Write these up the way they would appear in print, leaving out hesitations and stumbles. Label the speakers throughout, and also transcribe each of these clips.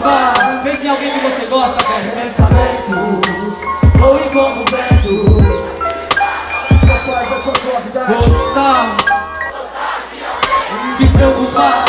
Speaker 1: preocupar. Pense em alguém que você gosta, velho.
Speaker 2: Pensamentos voem como vento. Só quais a sua suavidade.
Speaker 1: Gostar, se preocupar.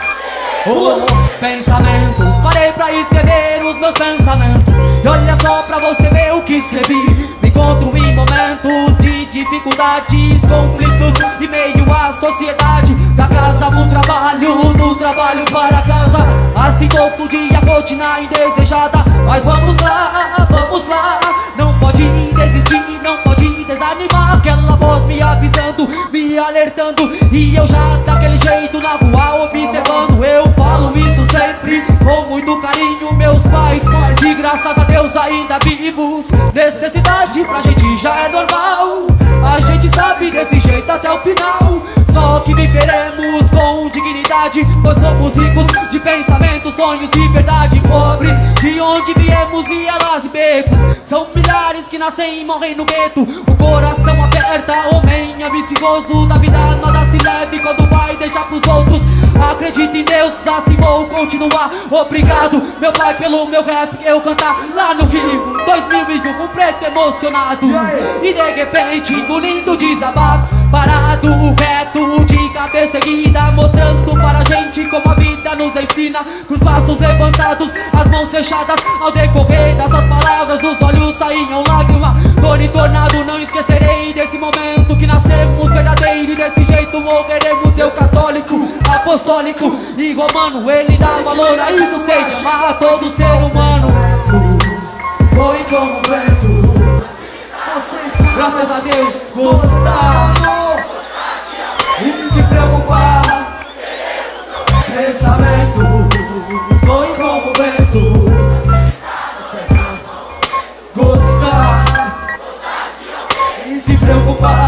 Speaker 1: Pensamentos, parei pra escrever os meus pensamentos. E olha só pra você ver o que escrevi. Me encontro em momentos de dificuldades, conflitos e meio à sociedade. Da casa pro trabalho, do trabalho para casa. Assim todo dia, rotina indesejada. Mas vamos lá, não pode desistir, não pode desanimar. Aquela voz me avisando, me alertando. E eu já daquele jeito na rua observando. Eu falo isso sempre com muito carinho, meus pais, e graças a Deus ainda vivos. Necessidade pra gente já é normal. A gente sabe desse jeito até o final. Só que viveremos com dignidade, pois somos ricos de pensamentos, sonhos e verdade. Pobres de onde viemos e elas e becos. São milhares que nascem e morrem no gueto. O coração aperta, homem ambicioso. Da vida nada se leve quando vai deixar pros outros. Acredito em Deus, assim vou continuar. Obrigado, meu pai, pelo meu rap eu cantar lá no Rio 2001, um preto emocionado. E de repente, engolindo desabafo, parado, reto, de cabeça erguida, mostrando para a gente como a vida nos ensina. Com os braços levantados, as mãos fechadas. Ao decorrer dessas palavras, dos olhos saíam lágrima. Dor e tornado, não esquecerei desse momento que nascemos verdadeiro. E desse jeito morreremos. Eu católico, apostólico e romano, ele dá valor a isso, sei de amar todo ser humano.
Speaker 2: Voe como vento.
Speaker 1: Graças a Deus, gostar
Speaker 2: E se preocupar. Pensamentos voem como vento.
Speaker 1: gostar
Speaker 2: E se preocupar.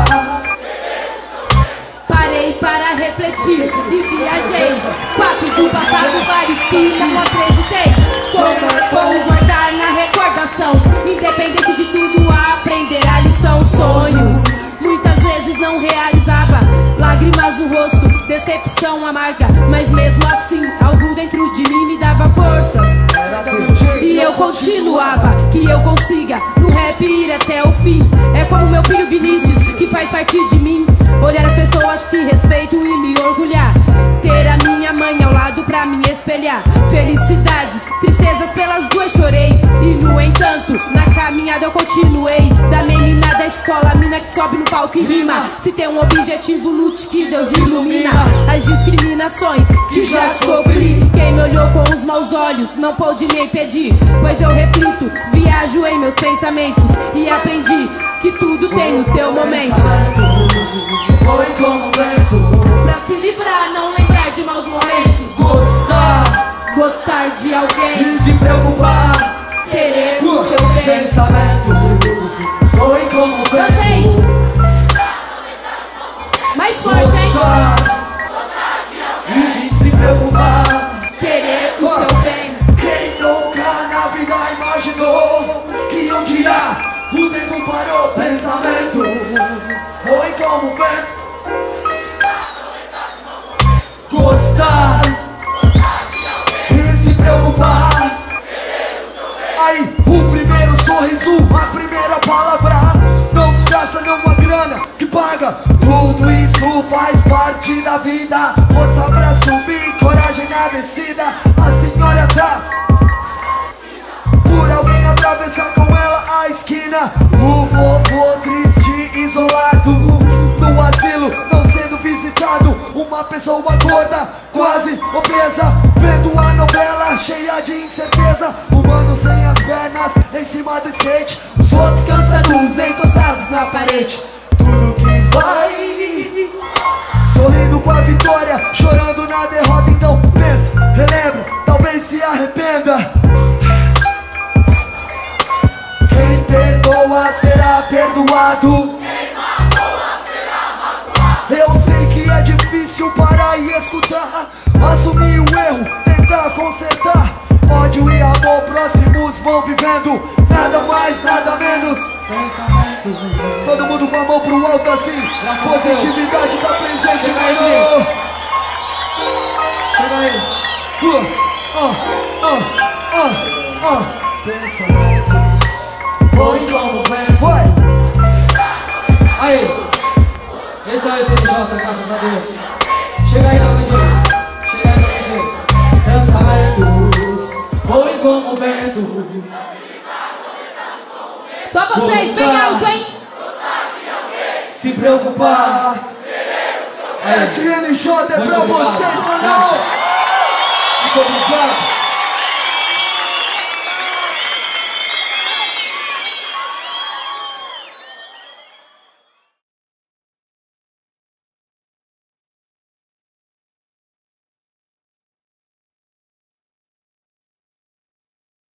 Speaker 3: Parei para refletir e viajei. Fatos do passado, vários que não acreditei. Como guardar na recordação. Independente de tudo, aprender a lição. Sonhos, muitas vezes não realizava. Lágrimas no rosto, decepção amarga. Mas mesmo assim, algo dentro de mim me dava forças. E eu continuava, que eu consiga no rap ir até o fim. É como meu filho Vinícius, que faz parte de mim. Olhar as pessoas que respeito e me orgulhar. Ter a minha mãe ao lado pra me espelhar. Felicidades, tristezas pelas duas chorei. E no entanto, na caminhada eu continuei. Da menina da escola, a mina que sobe no palco e rima. Se tem um objetivo, lute que Deus ilumina. As discriminações que já sofri. Quem me olhou com os maus olhos não pôde me impedir. Pois eu reflito, viajo em meus pensamentos. E aprendi que tudo tem o seu momento.
Speaker 2: Voe como vento.
Speaker 3: Pra se livrar, não lembrar de maus momentos. Gostar de alguém.
Speaker 2: E se preocupar.
Speaker 3: Querer o seu bem.
Speaker 2: Pensamentos voem como
Speaker 3: Vocês.
Speaker 2: vento.
Speaker 3: Mais forte, hein?
Speaker 2: E se preocupar.
Speaker 3: Querer o seu bem.
Speaker 2: Quem nunca na vida imaginou que um dia o tempo parou? Pensamentos voem como vento. Gostar e se preocupar. Aí, o primeiro sorriso, a primeira palavra. Não desgasta nenhuma grana que paga. Tudo isso faz parte da vida. Força pra subir, coragem na descida. A senhora tá por alguém atravessar com ela a esquina. O vovô triste, isolado no asilo, não sendo visitado. Uma pessoa gorda, quase obesa, vendo a novela cheia de incerteza. Humano sem as pernas em cima do skate. Os outros cansados, encostados na parede. Tudo que vai sorrindo com a vitória, chorando na derrota. Então pensa, relembra, talvez se arrependa. Quem perdoa será perdoado. Eu sei que é difícil parar e escutar. Assumir o erro, tentar consertar. Ódio e amor próximos vão vivendo. Nada mais, nada menos. Todo mundo com a mão pro alto assim. Positividade tá presente, meu irmão. Chega aí.
Speaker 1: graças a Deus. Chega aí, meu DJ. Chega aí, meu DJ. Pensamentos voem como o vento.
Speaker 3: Só vocês, bem alto, hein?
Speaker 1: Se preocupar.
Speaker 2: SNJ é pra vocês, mano!
Speaker 1: Muito obrigado.